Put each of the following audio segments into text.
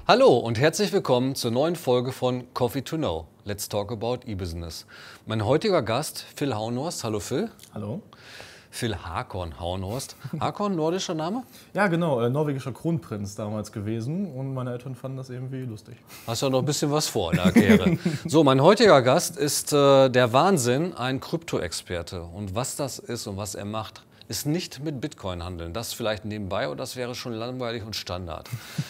Hallo und herzlich willkommen zur neuen Folge von Coffee to Know. Let's talk about e-Business. Mein heutiger Gast, Phil Hauenhorst. Hallo Phil. Hallo. Phil Hakon Hauenhorst. Hakon, nordischer Name? Ja, genau. Norwegischer Kronprinz damals gewesen. Und meine Eltern fanden das irgendwie lustig. Hast ja noch ein bisschen was vor in der Karriere. So, mein heutiger Gast ist der Wahnsinn, ein Krypto-Experte. Und was das ist und was er macht, ist nicht mit Bitcoin handeln. Das vielleicht nebenbei oder das wäre schon langweilig und Standard.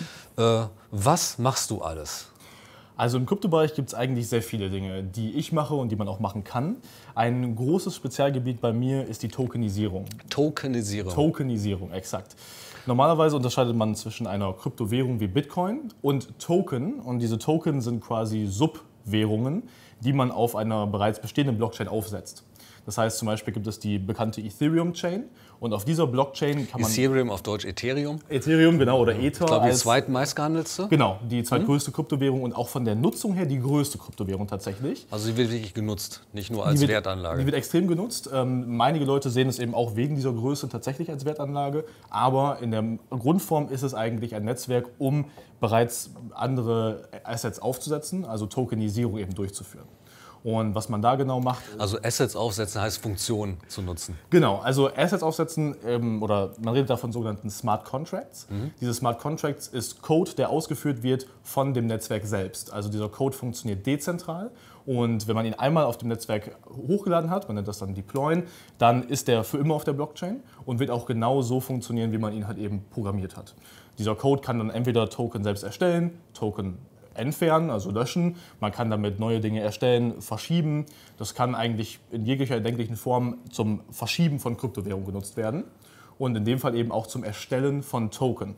Was machst du alles? Also im Kryptobereich gibt es eigentlich sehr viele Dinge, die ich mache und die man auch machen kann. Ein großes Spezialgebiet bei mir ist die Tokenisierung. Tokenisierung. Tokenisierung, exakt. Normalerweise unterscheidet man zwischen einer Kryptowährung wie Bitcoin und Token. Und diese Token sind quasi Subwährungen, die man auf einer bereits bestehenden Blockchain aufsetzt. Das heißt, zum Beispiel gibt es die bekannte Ethereum-Chain und auf dieser Blockchain kann man... Ethereum auf Deutsch Ethereum? Ethereum, genau, oder Ether. Ich glaube, die zweitmeistgehandelste? Genau, die zweitgrößte Kryptowährung und auch von der Nutzung her die größte Kryptowährung tatsächlich. Also sie wird wirklich genutzt, nicht nur als Wertanlage? Die wird extrem genutzt. Einige Leute sehen es eben auch wegen dieser Größe tatsächlich als Wertanlage, aber in der Grundform ist es eigentlich ein Netzwerk, um bereits andere Assets aufzusetzen, also Tokenisierung eben durchzuführen. Und was man da genau macht... Also Assets aufsetzen heißt Funktionen zu nutzen. Genau, also Assets aufsetzen, oder man redet da von sogenannten Smart Contracts. Diese Smart Contracts ist Code, der ausgeführt wird von dem Netzwerk selbst. Also dieser Code funktioniert dezentral und wenn man ihn einmal auf dem Netzwerk hochgeladen hat, man nennt das dann Deployen, dann ist der für immer auf der Blockchain und wird auch genau so funktionieren, wie man ihn halt eben programmiert hat. Dieser Code kann dann entweder Token selbst erstellen, Token entfernen, also löschen. Man kann damit neue Dinge erstellen, verschieben. Das kann eigentlich in jeglicher erdenklichen Form zum Verschieben von Kryptowährungen genutzt werden und in dem Fall eben auch zum Erstellen von Token.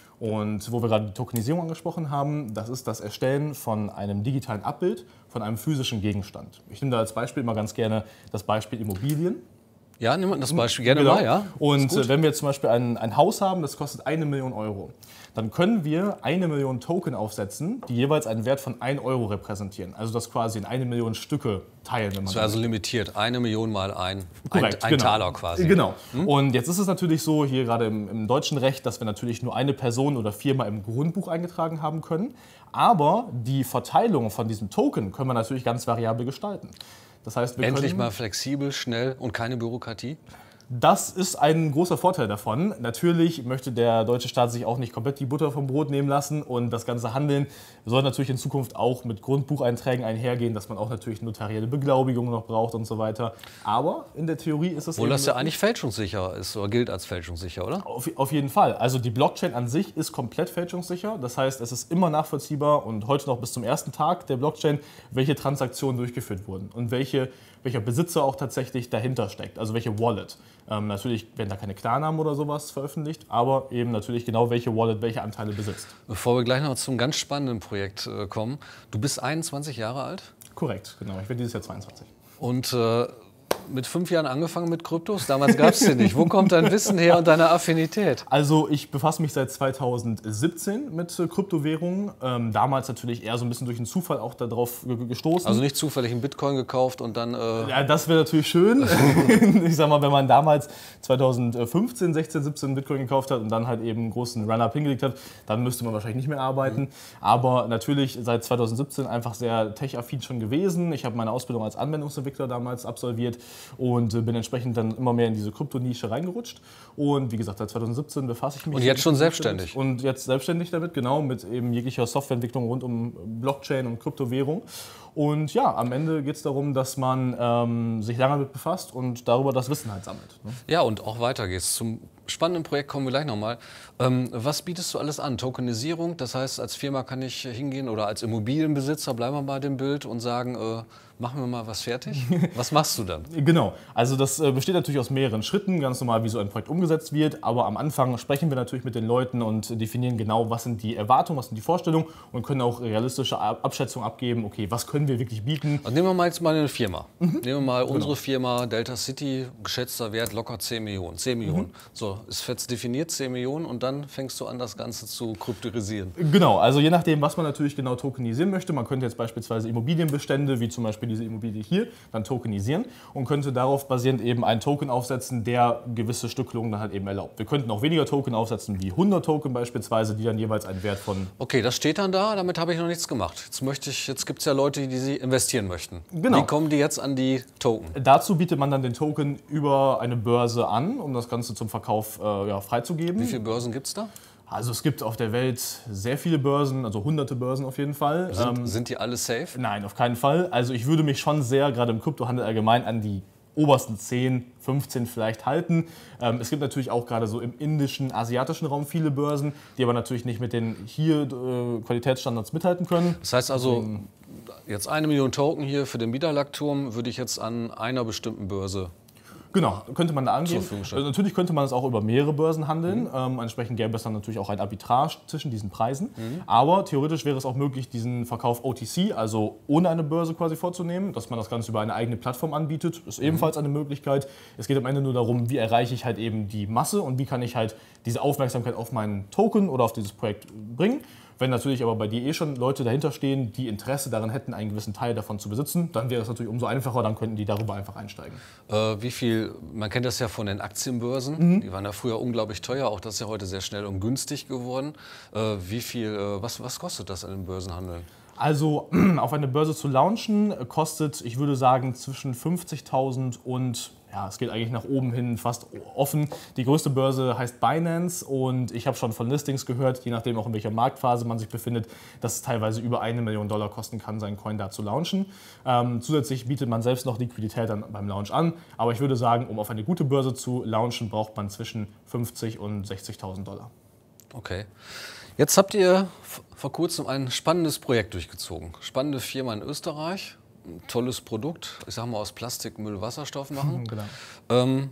Und wo wir gerade die Tokenisierung angesprochen haben, das ist das Erstellen von einem digitalen Abbild von einem physischen Gegenstand. Ich nehme da als Beispiel immer ganz gerne das Beispiel Immobilien. Ja, nimm das Beispiel gerne Genau. mal, ja. Und wenn wir jetzt zum Beispiel ein Haus haben, das kostet 1 Million Euro, dann können wir 1 Million Token aufsetzen, die jeweils einen Wert von 1 Euro repräsentieren. Also das quasi in 1 Million Stücke teilen. Wenn man das wäre also limitiert, 1 Million mal ein genau. Taler quasi. Genau. Und jetzt ist es natürlich so, hier gerade im deutschen Recht, dass wir natürlich nur eine Person oder Firma im Grundbuch eingetragen haben können. Aber die Verteilung von diesem Token können wir natürlich ganz variabel gestalten. Das heißt, wir Endlich können mal flexibel, schnell und keine Bürokratie? Das ist ein großer Vorteil davon. Natürlich möchte der deutsche Staat sich auch nicht komplett die Butter vom Brot nehmen lassen und das ganze Handeln soll natürlich in Zukunft auch mit Grundbucheinträgen einhergehen, dass man auch natürlich notarielle Beglaubigung noch braucht und so weiter. Aber in der Theorie ist es... Obwohl das ja eigentlich fälschungssicher ist oder gilt als fälschungssicher, oder? Auf jeden Fall. Also die Blockchain an sich ist komplett fälschungssicher. Das heißt, es ist immer nachvollziehbar und heute noch bis zum ersten Tag der Blockchain, welche Transaktionen durchgeführt wurden und welcher Besitzer auch tatsächlich dahinter steckt, also welche Wallet. Natürlich werden da keine Klarnamen oder sowas veröffentlicht, aber eben natürlich genau welche Wallet welche Anteile besitzt. Bevor wir gleich noch zum ganz spannenden Projekt kommen, du bist 21 Jahre alt? Korrekt, genau. Ich werde dieses Jahr 22. Und mit 5 Jahren angefangen mit Kryptos? Damals gab es die nicht. Wo kommt dein Wissen her und deine Affinität? Also ich befasse mich seit 2017 mit Kryptowährungen. Damals natürlich eher so ein bisschen durch einen Zufall auch darauf gestoßen. Also nicht zufällig einen Bitcoin gekauft und dann... Ja, das wäre natürlich schön. Ich sag mal, wenn man damals 2015, 16, 17 Bitcoin gekauft hat und dann halt eben einen großen Run-Up hingelegt hat, dann müsste man wahrscheinlich nicht mehr arbeiten. Aber natürlich seit 2017 einfach sehr tech-affin schon gewesen. Ich habe meine Ausbildung als Anwendungsentwickler damals absolviert und bin entsprechend dann immer mehr in diese Kryptonische reingerutscht. Und wie gesagt, seit 2017 befasse ich mich... Und jetzt schon selbstständig? Und jetzt selbstständig damit, genau, mit eben jeglicher Softwareentwicklung rund um Blockchain und Kryptowährung. Und ja, am Ende geht es darum, dass man sich lange damit befasst und darüber das Wissen halt sammelt. Ne? Ja, und auch weiter geht's. Zum spannenden Projekt kommen wir gleich nochmal. Was bietest du alles an? Tokenisierung, das heißt, als Firma kann ich hingehen oder als Immobilienbesitzer, bleiben wir bei dem Bild und sagen, machen wir mal was fertig? Was machst du dann? Genau, also das besteht natürlich aus mehreren Schritten, ganz normal, wie so ein Projekt umgesetzt wird. Aber am Anfang sprechen wir natürlich mit den Leuten und definieren genau, was sind die Erwartungen, was sind die Vorstellungen und können auch realistische Abschätzungen abgeben, okay, was können wir wirklich bieten. Also nehmen wir mal jetzt mal eine Firma. Nehmen wir mal unsere Firma Delta City, geschätzter Wert locker 10 Millionen. 10 Millionen. So, Also ist fest definiert, 10 Millionen und dann fängst du an, das Ganze zu kryptorisieren. Genau, also je nachdem, was man natürlich genau tokenisieren möchte. Man könnte jetzt beispielsweise Immobilienbestände, wie zum Beispiel diese Immobilie hier, dann tokenisieren und könnte darauf basierend eben einen Token aufsetzen, der gewisse Stückelungen dann halt eben erlaubt. Wir könnten auch weniger Token aufsetzen, wie 100 Token beispielsweise, die dann jeweils einen Wert von... Okay, das steht dann da, damit habe ich noch nichts gemacht. Jetzt gibt es ja Leute, die sie investieren möchten. Genau. Wie kommen die jetzt an die Token? Dazu bietet man dann den Token über eine Börse an, um das Ganze zum Verkauf freizugeben. Wie viele Börsen gibt es da? Also es gibt auf der Welt sehr viele Börsen, also hunderte Börsen auf jeden Fall. Sind die alle safe? Nein, auf keinen Fall. Also ich würde mich schon sehr, gerade im Kryptohandel allgemein, an die obersten 10, 15 vielleicht halten. Es gibt natürlich auch gerade so im indischen, asiatischen Raum viele Börsen, die aber natürlich nicht mit den hier Qualitätsstandards mithalten können. Das heißt also, jetzt 1 Million Token hier für den Biederlackturm würde ich jetzt an einer bestimmten Börse. Genau, könnte man da angehen. Also natürlich könnte man es auch über mehrere Börsen handeln. Entsprechend gäbe es dann natürlich auch ein Arbitrage zwischen diesen Preisen. Aber theoretisch wäre es auch möglich, diesen Verkauf OTC, also ohne eine Börse quasi vorzunehmen, dass man das Ganze über eine eigene Plattform anbietet. Ist ebenfalls eine Möglichkeit. Es geht am Ende nur darum, wie erreiche ich halt eben die Masse und wie kann ich halt diese Aufmerksamkeit auf meinen Token oder auf dieses Projekt bringen. Wenn natürlich aber bei dir schon Leute dahinter stehen, die Interesse daran hätten, einen gewissen Teil davon zu besitzen, dann wäre es natürlich umso einfacher, dann könnten die darüber einfach einsteigen. Wie viel, man kennt das ja von den Aktienbörsen, die waren ja früher unglaublich teuer, auch das ist ja heute sehr schnell und günstig geworden. Was kostet das an dem Börsenhandel? Also auf eine Börse zu launchen kostet, ich würde sagen, zwischen 50.000 und, ja, es geht eigentlich nach oben hin fast offen. Die größte Börse heißt Binance und ich habe schon von Listings gehört, je nachdem auch in welcher Marktphase man sich befindet, dass es teilweise über $1 Million kosten kann, seinen Coin da zu launchen. Zusätzlich bietet man selbst noch Liquidität dann beim Launch an, aber ich würde sagen, um auf eine gute Börse zu launchen, braucht man zwischen 50.000 und $60.000. Okay. Jetzt habt ihr vor kurzem ein spannendes Projekt durchgezogen. Spannende Firma in Österreich, ein tolles Produkt, ich sag mal aus Plastikmüll Wasserstoff machen. Genau.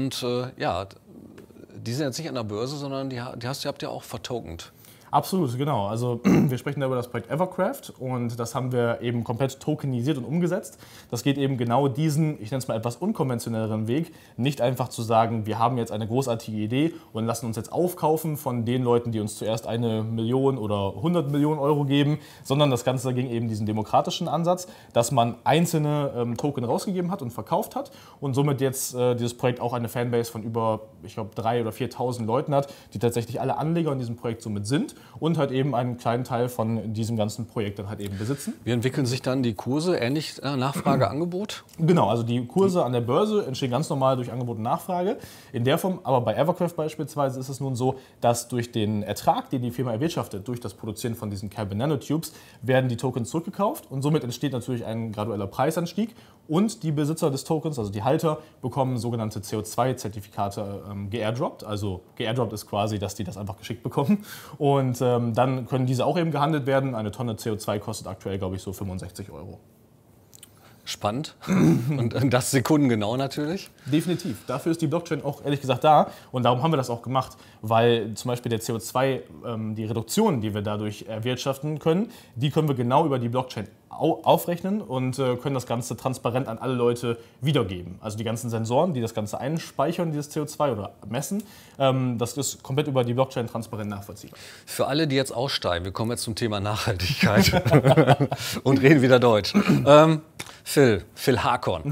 Ja, die sind jetzt nicht an der Börse, sondern habt ihr auch vertokent. Absolut, genau. Also wir sprechen da über das Projekt Evercraft und das haben wir eben komplett tokenisiert und umgesetzt. Das geht eben genau diesen, ich nenne es mal etwas unkonventionelleren Weg, nicht einfach zu sagen, wir haben jetzt eine großartige Idee und lassen uns jetzt aufkaufen von den Leuten, die uns zuerst 1 Million oder 100 Millionen Euro geben, sondern das Ganze ging eben diesen demokratischen Ansatz, dass man einzelne Token rausgegeben hat und verkauft hat und somit jetzt dieses Projekt auch eine Fanbase von über, ich glaube, 3.000 oder 4.000 Leuten hat, die tatsächlich alle Anleger in diesem Projekt somit sind. Und halt eben einen kleinen Teil von diesem ganzen Projekt dann halt eben besitzen. Wie entwickeln sich dann die Kurse? Ähnlich Nachfrage, Angebot? Genau, also die Kurse an der Börse entstehen ganz normal durch Angebot und Nachfrage. In der Form, aber bei Evercraft beispielsweise ist es nun so, dass durch den Ertrag, den die Firma erwirtschaftet, durch das Produzieren von diesen Carbon Nanotubes, werden die Tokens zurückgekauft und somit entsteht natürlich ein gradueller Preisanstieg. Und die Besitzer des Tokens, also die Halter, bekommen sogenannte CO2-Zertifikate geairdroppt. Also geairdroppt ist quasi, dass die das einfach geschickt bekommen. Und dann können diese auch eben gehandelt werden. Eine Tonne CO2 kostet aktuell, glaube ich, so 65 Euro. Spannend. Und das sekundengenau natürlich. Definitiv. Dafür ist die Blockchain auch ehrlich gesagt da. Und darum haben wir das auch gemacht, weil zum Beispiel der CO2, die Reduktion, die wir dadurch erwirtschaften können, die können wir genau über die Blockchain aufrechnen und können das Ganze transparent an alle Leute wiedergeben. Also die ganzen Sensoren, die das Ganze einspeichern, dieses CO2 oder messen, das ist komplett über die Blockchain transparent nachvollziehbar. Für alle, die jetzt aussteigen, wir kommen jetzt zum Thema Nachhaltigkeit und reden wieder Deutsch. Phil Hakon.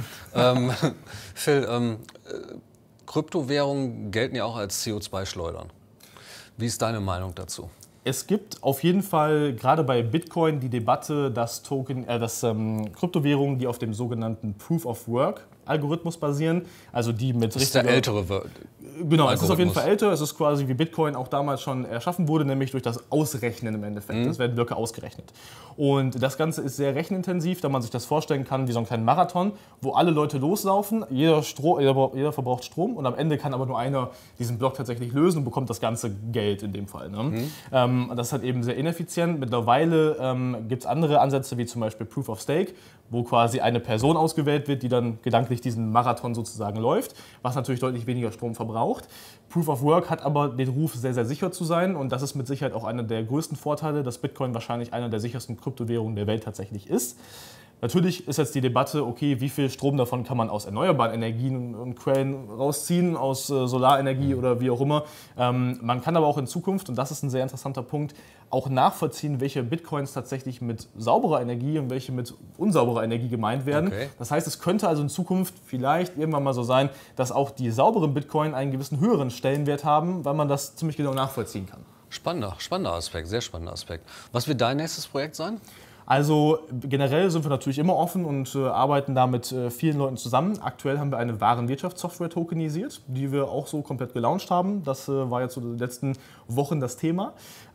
Phil, Kryptowährungen gelten ja auch als CO2-Schleudern. Wie ist deine Meinung dazu? Es gibt auf jeden Fall gerade bei Bitcoin die Debatte, dass Kryptowährungen, die auf dem sogenannten Proof of Work Algorithmus basieren, also die mit das ist der ältere Genau, es ist auf jeden Fall älter. Es ist quasi wie Bitcoin auch damals schon erschaffen wurde, nämlich durch das Ausrechnen im Endeffekt. Es werden Blöcke ausgerechnet. Und das Ganze ist sehr rechenintensiv, da man sich das vorstellen kann wie so ein kleiner Marathon, wo alle Leute loslaufen, jeder verbraucht Strom und am Ende kann aber nur einer diesen Block tatsächlich lösen und bekommt das ganze Geld in dem Fall. Ne? Das ist halt eben sehr ineffizient. Mittlerweile gibt es andere Ansätze wie zum Beispiel Proof of Stake, wo quasi eine Person ausgewählt wird, die dann gedanklich diesen Marathon sozusagen läuft, was natürlich deutlich weniger Strom verbraucht. Proof of Work hat aber den Ruf, sehr, sehr sicher zu sein und das ist mit Sicherheit auch einer der größten Vorteile, dass Bitcoin wahrscheinlich einer der sichersten Kryptowährungen der Welt tatsächlich ist. Natürlich ist jetzt die Debatte, okay, wie viel Strom davon kann man aus erneuerbaren Energien und Quellen rausziehen, aus Solarenergie oder wie auch immer. Man kann aber auch in Zukunft, und das ist ein sehr interessanter Punkt, auch nachvollziehen, welche Bitcoins tatsächlich mit sauberer Energie und welche mit unsauberer Energie gemeint werden. Okay. Das heißt, es könnte also in Zukunft vielleicht irgendwann mal so sein, dass auch die sauberen Bitcoin einen gewissen höheren Stellenwert haben, weil man das ziemlich genau nachvollziehen kann. Spannender Aspekt, sehr spannender Aspekt. Was wird dein nächstes Projekt sein? Also generell sind wir natürlich immer offen und arbeiten da mit vielen Leuten zusammen. Aktuell haben wir eine Warenwirtschaftssoftware tokenisiert, die wir auch so komplett gelauncht haben. Das war jetzt so in den letzten Wochen das Thema.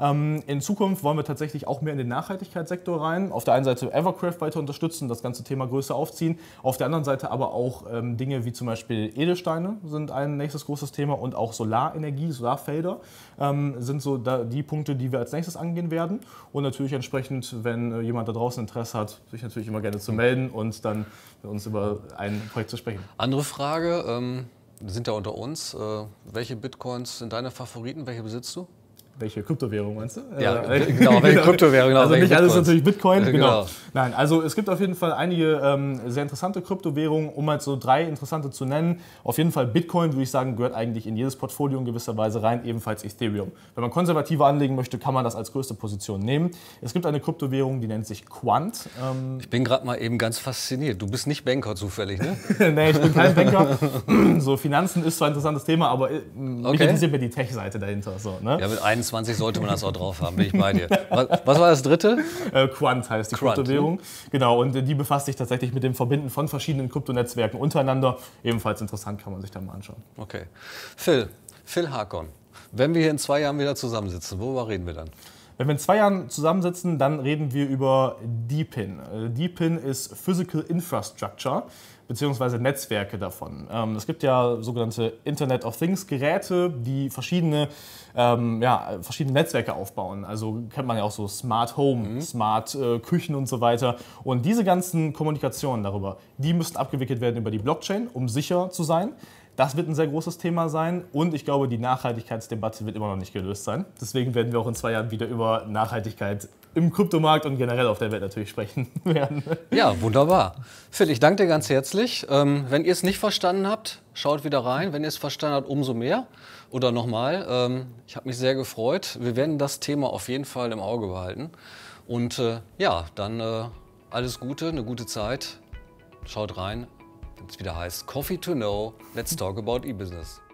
In Zukunft wollen wir tatsächlich auch mehr in den Nachhaltigkeitssektor rein. Auf der einen Seite Evercraft weiter unterstützen, das ganze Thema größer aufziehen. Auf der anderen Seite aber auch Dinge wie zum Beispiel Edelsteine sind ein nächstes großes Thema und auch Solarenergie, Solarfelder sind so die Punkte, die wir als nächstes angehen werden. Und natürlich entsprechend, wenn jemand da draußen Interesse hat, sich natürlich immer gerne zu melden und dann mit uns über ein Projekt zu sprechen. Andere Frage, sind da unter uns, welche Bitcoins sind deine Favoriten, welche besitzt du? Welche Kryptowährung meinst du? Ja, genau, welche Kryptowährung. Genau, also nicht Bitcoins. alles natürlich Bitcoin, Genau. Nein, also es gibt auf jeden Fall einige sehr interessante Kryptowährungen, um halt so 3 interessante zu nennen. Auf jeden Fall Bitcoin, würde ich sagen, gehört eigentlich in jedes Portfolio in gewisser Weise rein, ebenfalls Ethereum. Wenn man konservativer anlegen möchte, kann man das als größte Position nehmen. Es gibt eine Kryptowährung, die nennt sich Quant. Ich bin gerade mal eben ganz fasziniert. Du bist nicht Banker zufällig, ne? Nee, ich bin kein Banker. So, Finanzen ist zwar ein interessantes Thema, aber mich interessiert mir die Tech-Seite dahinter. So, ne? Ja, mit 21 sollte man das auch drauf haben, bin ich bei dir. Was war das dritte? Quant heißt die Quant, Kryptowährung. Genau, und die befasst sich tatsächlich mit dem Verbinden von verschiedenen Kryptonetzwerken untereinander. Ebenfalls interessant, kann man sich da mal anschauen. Okay. Phil Hakon, wenn wir hier in 2 Jahren wieder zusammensitzen, worüber reden wir dann? Wenn wir in 2 Jahren zusammensitzen, dann reden wir über DePIN. DePIN ist Physical Infrastructure, beziehungsweise Netzwerke davon. Es gibt ja sogenannte Internet of Things Geräte, die verschiedene Netzwerke aufbauen. Also kennt man ja auch so Smart Home, Smart Küchen und so weiter. Und diese ganzen Kommunikationen darüber, die müssen abgewickelt werden über die Blockchain, um sicher zu sein. Das wird ein sehr großes Thema sein und ich glaube, die Nachhaltigkeitsdebatte wird immer noch nicht gelöst sein. Deswegen werden wir auch in 2 Jahren wieder über Nachhaltigkeit im Kryptomarkt und generell auf der Welt natürlich sprechen werden. Ja, wunderbar. Phil, ich danke dir ganz herzlich. Wenn ihr es nicht verstanden habt, schaut wieder rein. Wenn ihr es verstanden habt, umso mehr. Oder nochmal, ich habe mich sehr gefreut. Wir werden das Thema auf jeden Fall im Auge behalten. Und dann alles Gute, eine gute Zeit. Schaut rein. Wenn es wieder heißt Coffee to Know, let's talk about e-Business.